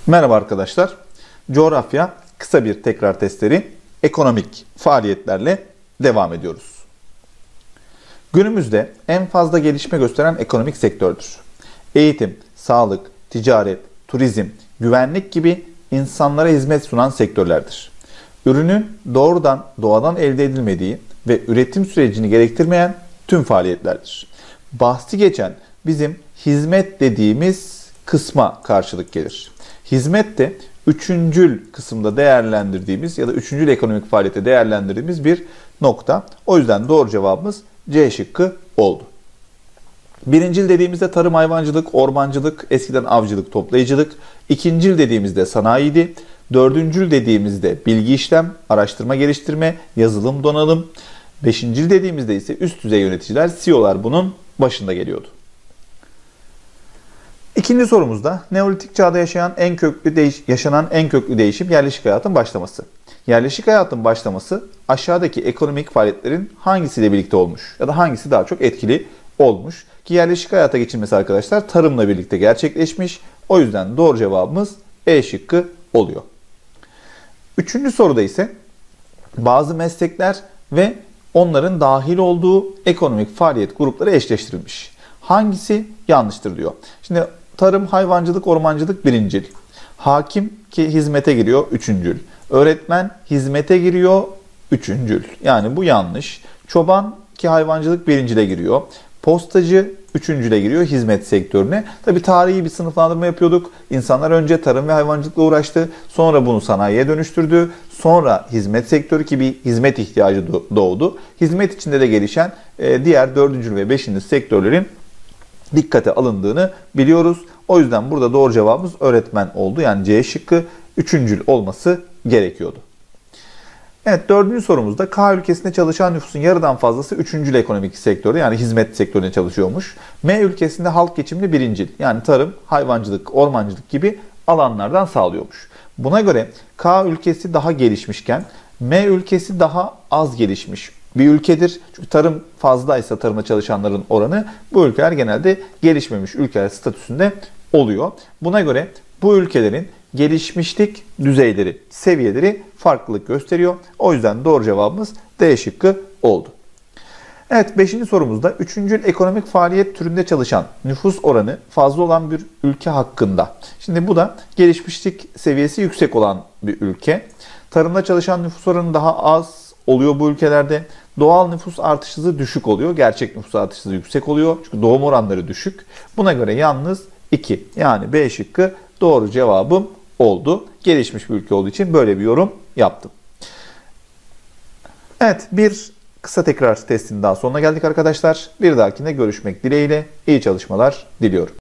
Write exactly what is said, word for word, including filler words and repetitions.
Merhaba arkadaşlar. Coğrafya kısa bir tekrar testleri ekonomik faaliyetlerle devam ediyoruz. Günümüzde en fazla gelişme gösteren ekonomik sektördür. Eğitim, sağlık, ticaret, turizm, güvenlik gibi insanlara hizmet sunan sektörlerdir. Ürünün doğrudan doğadan elde edilmediği ve üretim sürecini gerektirmeyen tüm faaliyetlerdir. Bahsi geçen bizim hizmet dediğimiz kısma karşılık gelir. Hizmet de üçüncül kısımda değerlendirdiğimiz ya da üçüncül ekonomik faaliyete değerlendirdiğimiz bir nokta. O yüzden doğru cevabımız C şıkkı oldu. Birincil dediğimizde tarım, hayvancılık, ormancılık, eskiden avcılık, toplayıcılık. İkincil dediğimizde sanayiydi. Dördüncül dediğimizde bilgi işlem, araştırma geliştirme, yazılım donanım. Beşincil dediğimizde ise üst düzey yöneticiler, C E O'lar bunun başında geliyordu. İkinci sorumuzda Neolitik çağda yaşayan en köklü değiş yaşanan en köklü değişim yerleşik hayatın başlaması. Yerleşik hayatın başlaması aşağıdaki ekonomik faaliyetlerin hangisiyle birlikte olmuş ya da hangisi daha çok etkili olmuş ki yerleşik hayata geçilmesi arkadaşlar tarımla birlikte gerçekleşmiş. O yüzden doğru cevabımız E şıkkı oluyor. Üçüncü soruda ise bazı meslekler ve onların dahil olduğu ekonomik faaliyet grupları eşleştirilmiş. Hangisi yanlıştır diyor. Şimdi tarım, hayvancılık, ormancılık birincil. Hakim ki hizmete giriyor üçüncül. Öğretmen hizmete giriyor üçüncül. Yani bu yanlış. Çoban ki hayvancılık birincile giriyor. Postacı üçüncüle giriyor hizmet sektörüne. Tabi tarihi bir sınıflandırma yapıyorduk. İnsanlar önce tarım ve hayvancılıkla uğraştı. Sonra bunu sanayiye dönüştürdü. Sonra hizmet sektörü ki bir hizmet ihtiyacı doğdu. Hizmet içinde de gelişen diğer dördüncül ve beşinci sektörlerin dikkate alındığını biliyoruz. O yüzden burada doğru cevabımız öğretmen oldu. Yani C şıkkı üçüncül olması gerekiyordu. Evet, dördüncü sorumuzda K ülkesinde çalışan nüfusun yarıdan fazlası üçüncül ekonomik sektörde yani hizmet sektöründe çalışıyormuş. M ülkesinde halk geçimini birincil yani tarım, hayvancılık, ormancılık gibi alanlardan sağlıyormuş. Buna göre K ülkesi daha gelişmişken M ülkesi daha az gelişmiş bir ülkedir. Çünkü tarım fazlaysa tarımda çalışanların oranı bu ülkeler genelde gelişmemiş ülkeler statüsünde oluyor. Buna göre bu ülkelerin gelişmişlik düzeyleri, seviyeleri farklılık gösteriyor. O yüzden doğru cevabımız D şıkkı oldu. Evet, beşinci sorumuzda üçüncül ekonomik faaliyet türünde çalışan nüfus oranı fazla olan bir ülke hakkında. Şimdi bu da gelişmişlik seviyesi yüksek olan bir ülke. Tarımda çalışan nüfus oranı daha az oluyor bu ülkelerde. Doğal nüfus artış hızı düşük oluyor. Gerçek nüfus artış hızı yüksek oluyor. Çünkü doğum oranları düşük. Buna göre yalnız iki yani B şıkkı doğru cevabım oldu. Gelişmiş bir ülke olduğu için böyle bir yorum yaptım. Evet, bir kısa tekrar testinin daha sonuna geldik arkadaşlar. Bir dahakine görüşmek dileğiyle iyi çalışmalar diliyorum.